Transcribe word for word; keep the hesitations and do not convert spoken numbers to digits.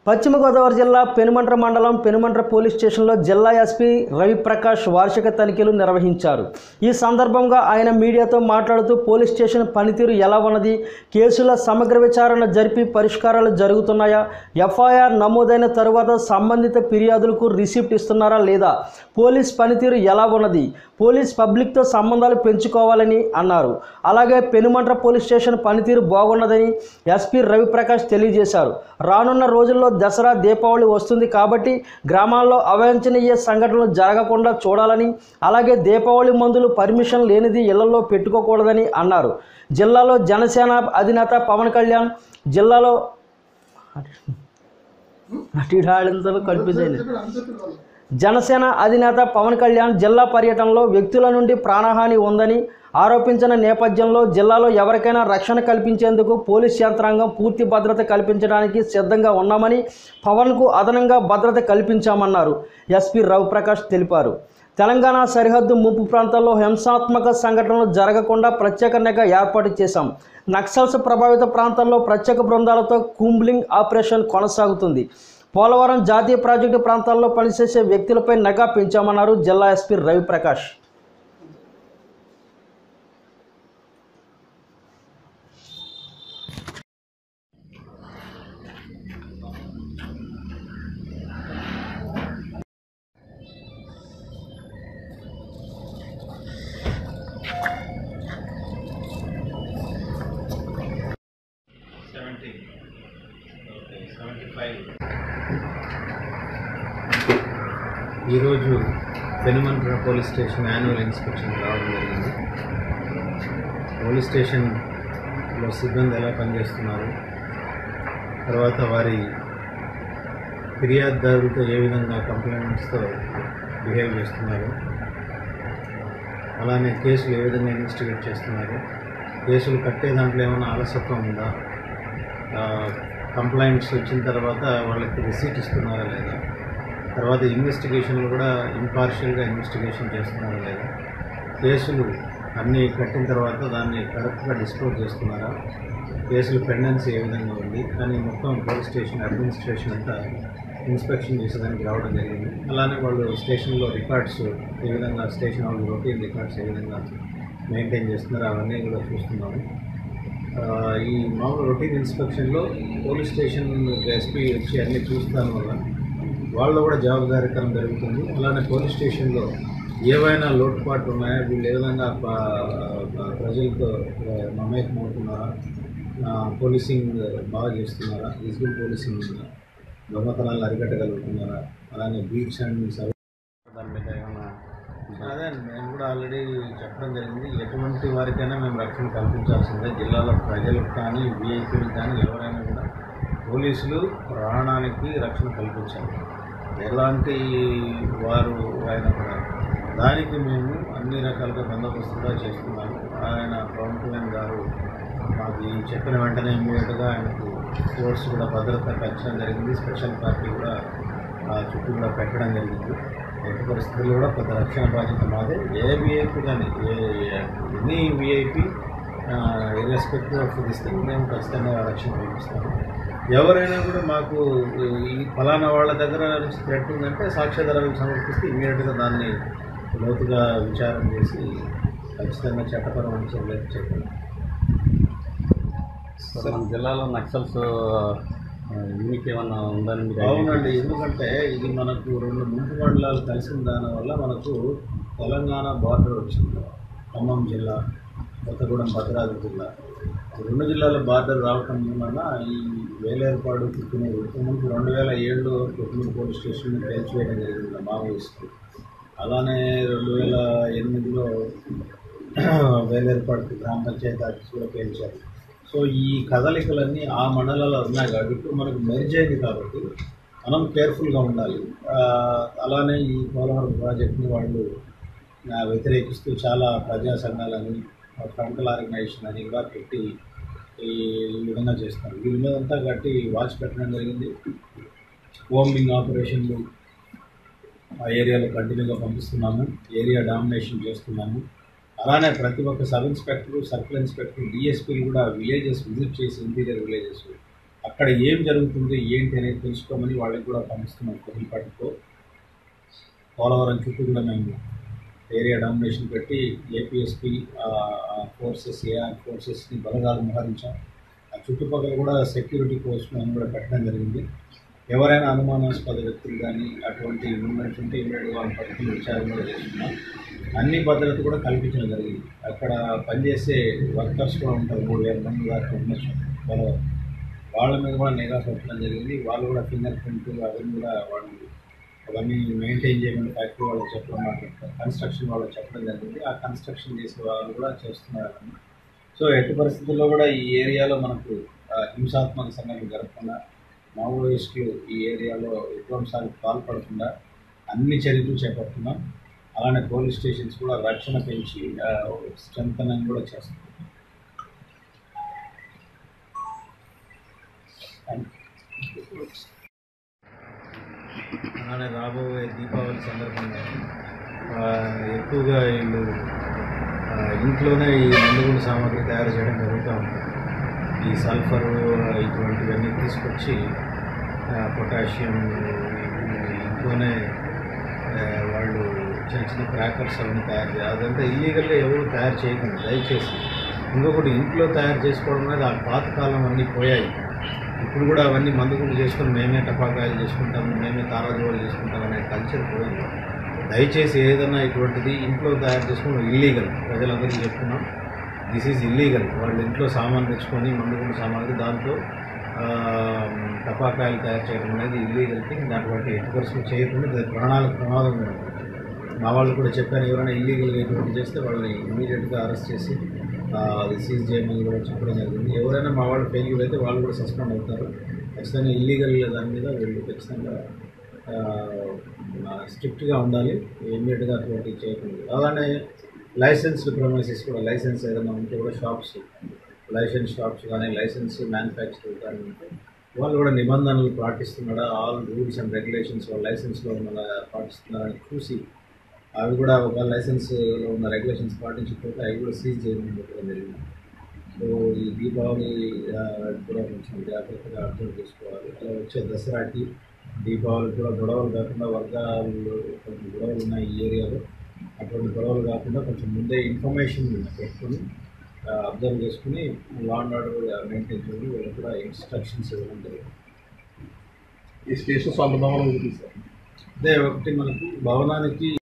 పశ్చిమ గోదావరి జిల్లా పెనుమంట్ర మండలం పెనుమంట్ర పోలీస్ స్టేషన్లో జిల్లా ఎస్పీ రవిప్రకాష్ వార్షిక తనిఖీలు నిర్వహించారు. ఈ సందర్భంగా ఆయన మీడియాతో మాట్లాడుతూ పోలీస్ స్టేషన్ పనితీరు ఎలా ఉన్నది, కేసుల సమగ్ర విచారణ జరిపి పరిష్కారాలు జరుగుతున్నాయా, ఎఫ్ఐఆర్ నమోదైన తరువాత సంబంధిత ఫిర్యాదులకు రిసిప్ట్ ఇస్తున్నారా లేదా, పోలీస్ పనితీరు ఎలా ఉన్నది, పోలీస్ పబ్లిక్తో సంబంధాలు పెంచుకోవాలని అన్నారు. అలాగే పెనుమంట్ర పోలీస్ స్టేషన్ పనితీరు బాగున్నదని ఎస్పీ రవిప్రకాష్ తెలియజేశారు. రానున్న రోజుల్లో దసరా దీపావళి వస్తుంది కాబట్టి గ్రామాల్లో అవాంఛనీయ సంఘటనలు జరగకుండా చూడాలని, అలాగే దీపావళి మందులు పర్మిషన్ లేనిది ఇళ్లలో పెట్టుకోకూడదని అన్నారు. జిల్లాలో జనసేన అధినేత పవన్ కళ్యాణ్ జిల్లాలో కల్పించండి జనసేన అధినేత పవన్ కళ్యాణ్ జిల్లా పర్యటనలో వ్యక్తుల నుండి ప్రాణహాని ఉందని ఆరోపించిన నేపథ్యంలో జిల్లాలో ఎవరికైనా రక్షణ కల్పించేందుకు పోలీస్ యంత్రాంగం పూర్తి భద్రత కల్పించడానికి సిద్ధంగా ఉన్నామని, పవన్కు అదనంగా భద్రత కల్పించామన్నారు ఎస్పీ రవిప్రకాష్ తెలిపారు. తెలంగాణ సరిహద్దు ముప్పు ప్రాంతాల్లో హింసాత్మక సంఘటనలు జరగకుండా ప్రత్యేక నిఘా ఏర్పాటు చేశాం. నక్సల్స్ ప్రభావిత ప్రాంతాల్లో ప్రత్యేక బృందాలతో కూంబ్లింగ్ ఆపరేషన్ కొనసాగుతుంది. పోలవరం జాతీయ ప్రాజెక్టు ప్రాంతాల్లో పనిచేసే వ్యక్తులపై నిఘా పెంచామన్నారు జిల్లా ఎస్పీ రవిప్రకాష్. ఈరోజు Penumantra police station annual inspection రావడం జరిగింది. పోలీస్ స్టేషన్లో సిబ్బంది ఎలా పనిచేస్తున్నారు, తర్వాత వారి ఫిర్యాదుదారులతో ఏ విధంగా కంప్లైంట్స్తో బిహేవ్ చేస్తున్నారు, అలానే కేసులు ఏ విధంగా ఇన్వెస్టిగేట్ చేస్తున్నారు, కేసులు కట్టే దాంట్లో ఏమైనా ఆలస్యత్వం ఉందా, కంప్లైంట్స్ వచ్చిన తర్వాత వాళ్ళకి రిసీట్ ఇస్తున్నారా లేదా, తర్వాత ఇన్వెస్టిగేషన్లు కూడా ఇంపార్షియల్గా ఇన్వెస్టిగేషన్ చేస్తున్నారా లేదా, కేసులు అన్నీ కట్టిన తర్వాత దాన్ని కరెక్ట్గా డిస్పోజ్ చేస్తున్నారా, కేసులు పెండెన్సీ ఏ విధంగా ఉంది అని మొత్తం పోలీస్ స్టేషన్ అడ్మినిస్ట్రేషన్ అంతా ఇన్స్పెక్షన్ చేసేదానికి రావడం జరిగింది. అలానే వాళ్ళు స్టేషన్లో రికార్డ్స్ ఏ విధంగా స్టేషన్ వాళ్ళు రొటీన్ రికార్డ్స్ ఏ విధంగా మెయింటైన్ చేస్తున్నారో అవన్నీ కూడా చూస్తున్నాము. ఈ మామూలు రొటీన్ ఇన్స్పెక్షన్లో పోలీస్ స్టేషన్ ఎస్పీ వచ్చి అన్నీ చూస్తాను వల్ల వాళ్ళు కూడా జవాబుదారీతనం జరుగుతుంది. అలానే పోలీస్ స్టేషన్లో ఏవైనా లోటుపాట్లు ఉన్నాయా, వీళ్ళు ఏ విధంగా ప్రజలతో మమేకమవుతున్నారా, పోలీసింగ్ బాగా చేస్తున్నారా, విజిబుల్ పోలీసింగ్ దొంగతనాలను అరికట్టగలుగుతున్నారా, అలానే బీచ్ అండ్ సర్వీస్ దాని మీద ఏమైనా అదే మేము కూడా ఆల్రెడీ చెప్పడం జరిగింది. ఎటువంటి వారికైనా మేము రక్షణ కల్పించాల్సిందే. జిల్లాలో ప్రజలకు కానీ విఐపీలకు కానీ ఎవరైనా కూడా పోలీసులు ప్రాణానికి రక్షణ కల్పించాలి. ఎలాంటి వారు అయినా కూడా దానికి మేము అన్ని రకాలుగా బందోబస్తు కూడా చేస్తున్నాము. ఆయన పవన్ కళ్యాణ్ గారు మాకు చెప్పిన వెంటనే ఇమ్మీడియట్గా ఆయనకు ఫోర్స్ కూడా భద్రత పెంచడం జరిగింది. స్పెషల్ పార్టీ కూడా చుట్టూ కూడా పెట్టడం జరిగింది. ఎట్టి పరిస్థితుల్లో కూడా పెద్ద రక్షణ బాధ్యత మాదే. ఏ విఐపీ కానీ ఏ any VIP irrespective of this thing మేము ఖచ్చితంగా రక్షణ కల్పిస్తాము. ఎవరైనా కూడా మాకు ఈ ఫలానా వాళ్ళ దగ్గర నుంచి థ్రెట్ ఉందంటే సాక్ష్యాధారాలను సమర్పిస్తే ఇమీడియట్గా దాన్ని లోతుగా విచారం చేసి ఖచ్చితంగా చట్టపరమైన చర్యలు చెప్పాలి. మన జిల్లాలో నక్సల్స్ యూనిట్ ఏమన్నా ఉందని? అవునండి, ఎందుకంటే ఇది మనకు రెండు ముంపు మండలాలు కలిసిన దానివల్ల మనకు తెలంగాణ బార్డర్ వచ్చింది. ఖమ్మం జిల్లా, కొత్తగూడెం, భద్రాద్రి జిల్లా, రెండు జిల్లాల బార్డర్ రావటం వలన ఈ వేలేరుపాడు కుక్కునూరు ముందు రెండు వేల ఏడులో కుక్కునూరు పోలీస్ స్టేషన్ పేల్చివేయడం జరిగింది మావోయిస్టు. అలానే రెండు వేల ఎనిమిదిలో వేలేరుపాడు గ్రామ పంచాయతీ ఆఫీస్ కూడా పేల్చారు. సో ఈ కదలికలన్నీ ఆ మండలాల్లో ఉన్నాయి కాబట్టి ఇప్పుడు మనకు మెర్జ్ అయింది కాబట్టి మనం కేర్ఫుల్గా ఉండాలి. అలానే ఈ పోలవరం ప్రాజెక్ట్ని వాళ్ళు వ్యతిరేకిస్తూ చాలా ప్రజా సంఘాలని ఫ్రంటల్ ఆర్గనైజేషన్ అని కూడా పెట్టి ఈ విధంగా చేస్తారు. వీళ్ళ మీద అంతా కట్టి వాచ్ పెట్టడం జరిగింది. కోంబింగ్ ఆపరేషన్లు ఆ ఏరియాలో కంటిన్యూగా పంపిస్తున్నాము. ఏరియా డామినేషన్ చేస్తున్నాము. అలానే ప్రతి ఒక్క సబ్ ఇన్స్పెక్టర్, సర్కిల్ ఇన్స్పెక్టర్, డిఎస్పీలు కూడా విలేజెస్ విజిట్ చేసి ఇంటీరియర్ విలేజెస్ అక్కడ ఏం జరుగుతుంది ఏంటి అనేది తెలుసుకోమని వాళ్ళకి కూడా పంపిస్తున్నాం కొద్దిపాటితో. పోలవరం చుట్టూ కూడా మేము ఏరియా డామినేషన్ పెట్టి ఏపీఎస్పీ ఫోర్సెస్ ఏఆర్ ఫోర్సెస్ని బలగాలు మోహరించాం. ఆ చుట్టుపక్కల కూడా సెక్యూరిటీ పోస్టులను కూడా పెట్టడం జరిగింది. ఎవరైనా అనుమానాస్పద వ్యక్తులు కానీ అటువంటి మూమెంట్స్ ఉంటే ఇమీడియట్గా వాళ్ళని పట్టుకుని విచారణ కూడా చేస్తున్నాం. అన్ని భద్రత కూడా కల్పించడం జరిగింది. అక్కడ పనిచేసే వర్కర్స్ కూడా ఉంటారు, మూడు వేల మంది దాకా ఉండొచ్చు. వాళ్ళ మీద కూడా నిఘా పెట్టడం జరిగింది. వాళ్ళు కూడా ఫింగర్ ప్రింట్ అవన్నీ కూడా వాళ్ళు అవన్నీ మెయింటైన్ చేయమని ఫ్యాక్టరీ వాళ్ళకి చెప్పడం మాట్లాడతారు, కన్స్ట్రక్షన్ వాళ్ళకి చెప్పడం జరిగింది. ఆ కన్స్ట్రక్షన్ చేసే వాళ్ళు కూడా చేస్తున్నారు. సో ఎట్టి పరిస్థితుల్లో కూడా ఈ ఏరియాలో మనకు హింసాత్మక సంఘటనలు జరగకుండా, మావోయిస్టులు ఈ ఏరియాలో విధ్వంసాలకు పాల్పడకుండా అన్ని చర్యలు చేపడుతున్నాం. అలానే పోలీస్ స్టేషన్స్ కూడా రక్షణ పెంచి స్ట్రెంథనింగ్ కూడా చేస్తున్నాం. అలానే రాబోయే దీపావళి సందర్భంగా ఎక్కువగా వీళ్ళు ఇంట్లోనే ఈ మందుగుండు సామాగ్రి తయారు చేయడం జరుగుతూ ఉంటుంది. ఈ సల్ఫర్ ఇటువంటివన్నీ తీసుకొచ్చి పొటాషియం ఇంట్లోనే వాళ్ళు చిన్న చిన్న క్రాకర్స్ అవన్నీ తయారు చేయాలి. అదంతా ఇల్లీగల్గా ఎవరు తయారు చేయకండి దయచేసి. ఇంకొకటి ఇంట్లో తయారు చేసుకోవడం అనేది ఆ పాతకాలం అన్నీ పోయాయి. ఇప్పుడు కూడా అవన్నీ మందుగుండు చేసుకొని మేమే టపాకాయలు చేసుకుంటాము, మేమే తారాజువాలు చేసుకుంటాం అనే కల్చర్ పోయింది. దయచేసి ఏదైనా ఇటువంటిది ఇంట్లో తయారు చేసుకోవడం ఇల్లీగల్. ప్రజలందరికీ చెప్తున్నాం, దిస్ ఈజ్ ఇల్లీగల్. వాళ్ళు ఇంట్లో సామాన్ తెచ్చుకొని మందుగుండు సామాన్లు దాంతో టపాకాయలు తయారు చేయడం అనేది ఇల్లీగల్ థింగ్. అటువంటి ఎట్టి పరిస్థితులు చేయకుండా ప్రాణాలకు ప్రమాదం ఉంటుంది. మా వాళ్ళు కూడా చెప్పాను, ఎవరైనా ఇల్లీగల్గా ఎటువంటి చేస్తే వాళ్ళని ఇమీడియట్గా అరెస్ట్ చేసి అది సీజ్ చేయమని కూడా చెప్పడం జరిగింది. ఎవరైనా మా వాళ్ళు ఫెయిల్యూర్ అయితే వాళ్ళు కూడా సస్పెండ్ అవుతారు. ఖచ్చితంగా ఇల్లీగల్ దాని మీద వీళ్ళు ఖచ్చితంగా స్ట్రిక్ట్గా ఉండాలి, ఇమీడియట్గా అటువంటి చేయకుండా. అలానే లైసెన్స్డ్ ప్రొమైసెస్ కూడా, లైసెన్స్ ఏదైనా ఉంటే కూడా షాప్స్, లైసెన్స్ షాప్స్ కానీ లైసెన్స్ మ్యానుఫ్యాక్చరర్ కానీ ఉంటే వాళ్ళు కూడా నిబంధనలు పాటిస్తున్నాడా, ఆల్ రూల్స్ అండ్ రెగ్యులేషన్స్ వాళ్ళ లైసెన్స్లో ఉన్న పాటిస్తున్నారని చూసి అవి కూడా ఒక లైసెన్స్లో ఉన్న రెగ్యులేషన్స్ పాటించకపోతే అవి కూడా సీజ్ చేయడం జరిగింది. సో ఈ దీపావళి కూడా కొంచెం జాగ్రత్తగా అర్థం చేసుకోవాలి. అలా వచ్చే దసరాకి దీపావళి కూడా గొడవలు కాకుండా, వర్గాలు కొంచెం గొడవలు ఉన్నాయి ఈ ఏరియాలో, అటువంటి గొడవలు కాకుండా కొంచెం ముందే ఇన్ఫర్మేషన్ పెట్టుకొని అబ్జర్వ్ చేసుకుని లా అండ్ ఆర్డర్ మెయింటైన్ చేయడం వీళ్ళు కూడా ఇన్స్ట్రక్షన్స్ ఇవ్వడం జరిగింది. ఈ స్టేషన్ సొంత భవనం ఉంది సార్. అదే ఒకటి మనకు భవనానికి